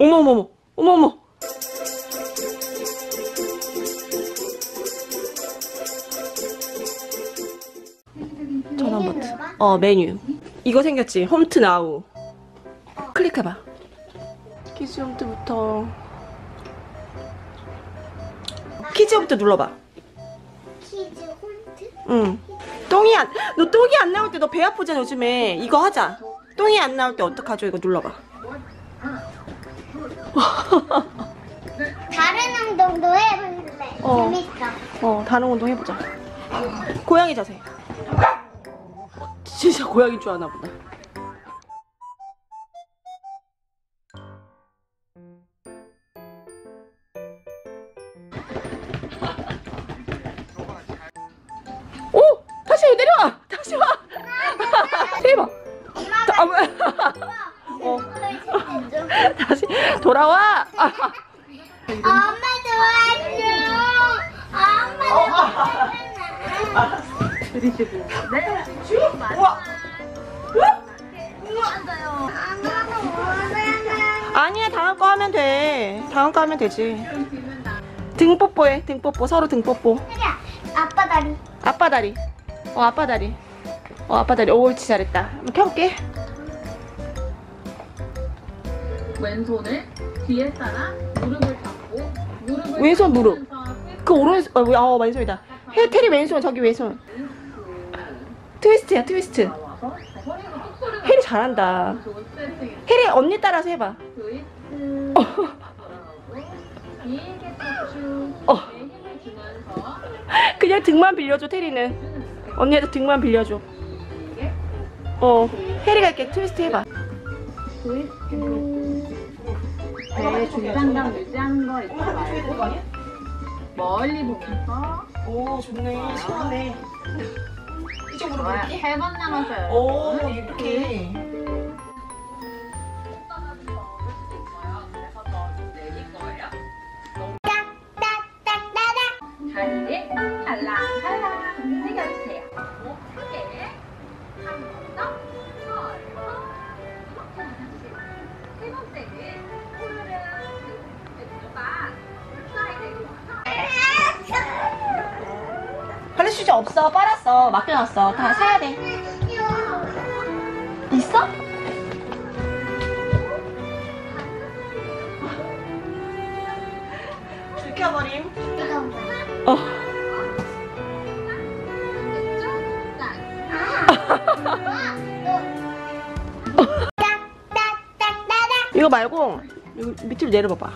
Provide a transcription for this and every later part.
어머머머, 어머머. 전원 버튼. 메뉴. 이거 생겼지? 홈트 나우. 클릭해봐. 키즈 홈트부터. 키즈 홈트 눌러봐. 키즈 홈트? 응. 너 똥이 안 나올 때 너 배 아프잖아, 요즘에. 이거 하자. 똥이 안 나올 때 어떡하죠? 이거 눌러봐. 다른 운동도 해볼래. 재밌어. 다른 운동 해보자. 고양이 자세. 진짜 고양이인 줄 아나 보다. 오! 다시 내려와! 다시 와! 대박! 다시 돌아와! 엄마 도와줘. 엄마 도와줘. 들이시고. 네. 우와! 엄마가 원하는. 아니야, 다음 거 하면 돼. 다음 거 하면 되지. 등 뽀뽀해. 등 뽀뽀. 서로 등 뽀뽀. 그래. 아빠 다리. 아빠 다리. 아빠 다리. 아빠 다리. 오, 옳지, 잘했다. 한번 켜볼게. 왼손을 뒤에 따라 무릎을 잡고 무릎을 왼손 무릎. 잡으면서 그 오른손. 왼손이다. 테리 왼손. 저기 왼손. 트위스트야, 트위스트. 나와서 허리가 똑소리가 혜리 잘한다. 좋은 스트레칭이 혜리 언니 따라서 해봐. 트위스트 돌아오고 길게 쭉 내 힘을 주면서 그냥 등만 빌려줘, 테리는. 언니한테 등만 빌려줘. 길게 혜리가 이렇게 트위스트 해봐. 배 중간감 유지하는 거 있지 말고 멀리 보면서 오, 좋네. 시원하네. 이쪽으로 좋아요. 3번 남았어요. 오, 이렇게. 다리를 달랑달랑 움직여주세요. 크게 한 번 더, 이렇게 하나씩. 세 번째는 오늘은 왼쪽가 사이드로 와서 빨리 휴지 없어. 빨았어. 맡겨놨어. 다 사야 돼. 있어? 들켜버림. 이거 말고 이거 밑으로 내려봐봐.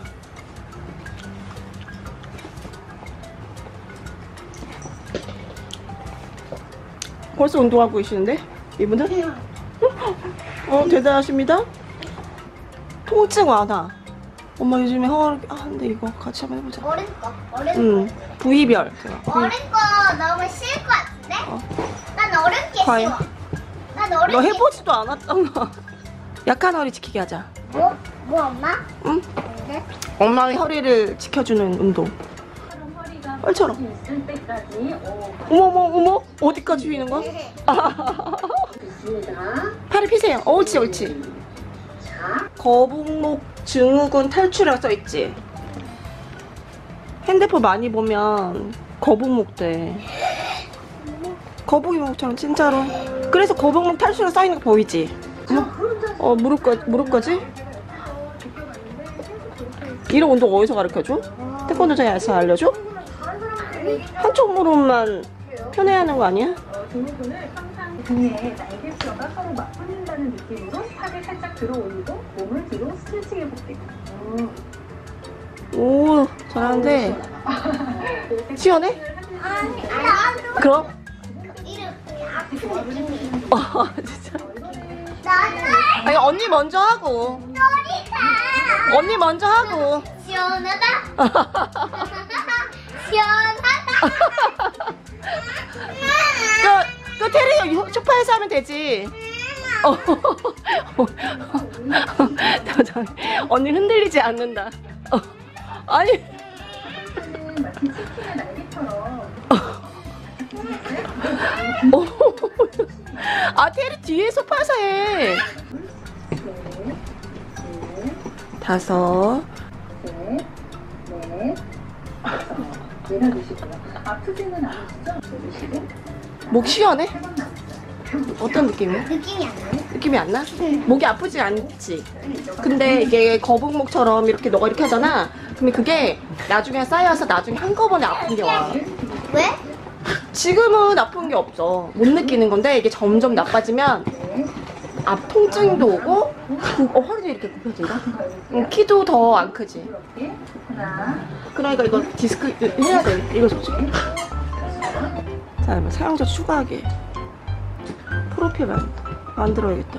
벌써 운동하고 계시는데? 이분들? 대단하십니다. 통증 완화. 엄마 요즘에 근데 이거 같이 한번 해보자. 어른 거. 부위별. 어른 거 너무 쉬울 것 같은데? 난 어른 게 과연? 쉬워. 난 어른 너 게 해보지도 않았잖아. 약한 허리 지키게 하자. 뭐 엄마? 응? 네? 엄마의 허리를 지켜주는 운동. 허리가 뻘처럼. 있을 때까지 어머. 어디까지 휘는 거야? 좋습니다. 팔을 피세요. 옳지, 옳지. 자, 거북목 증후군 탈출이라고 써있지? 핸드폰 많이 보면 거북목 돼. 거북이목처럼 진짜로. 그래서 거북목 탈출이라고 써있는 거 보이지? 무릎까지? 이런 운동 어디서 가르쳐줘? 태권도장에서 알려줘? 한쪽 무릎만 편해하는 거 아니야? 등근을 항상 등에 날개뼈가 서로 맞붙는다는 느낌으로 팔을 살짝 들어 올리고 몸을 뒤로 스트레칭 해볼게요. 오, 잘하는데. 시원해? 나도 그럼? 이렇게 아픈 느낌이. 진짜. 나는 아니, 언니 먼저 하고. 소리가 언니 먼저 하고. 시원하다. 시원하다. 그 테리 소파에서 하면 되지. 언니 흔들리지 않는다. 아니. 마치 치킨의 날개처럼 테리 뒤에 소파에서 해. 5. 셋, 넷, 다섯. 내려주시고요. 아프지는 않으시죠? 내려주시고. 목 시원해? 3번 남았어요. 어떤 느낌이야? 느낌이 안 나요? 느낌이 안 나? 목이 아프지 않지? 근데 이게 거북목처럼 이렇게 너가 이렇게 하잖아. 그러면 그게 나중에 쌓여서 나중에 한꺼번에 아픈 게 와. 왜? 지금은 아픈 게 없어. 못 느끼는 건데 이게 점점 나빠지면 앞 통증도 오고 허리도 이렇게 굽혀진다. 키도 더 안 크지. 이렇게. 하나, 그러니까 이거 디스크 해야 돼. 이거 좋지. 자, 사용자 추가하기. 프로필 만들어야겠다.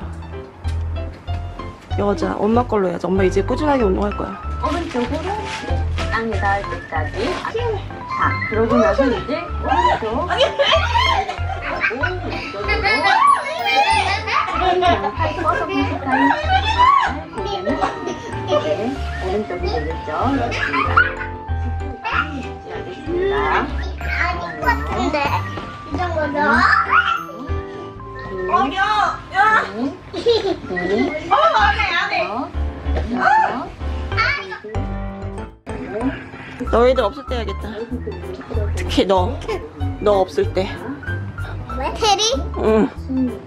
여자, 엄마 걸로 해야지. 엄마 이제 꾸준하게 운동할 거야. 오른쪽으로 땅에 닿을 때까지. 자, 그러고 나서 이제 오른쪽. 팔 뻗어 보실까요? 고개는 이제 오른쪽이 되겠죠? 알겠습니다. 아닌 것 같은데. 이 정도면? 너희들 없을 때 해야겠다. 특히 너 없을 때. 왜? 테리? 응.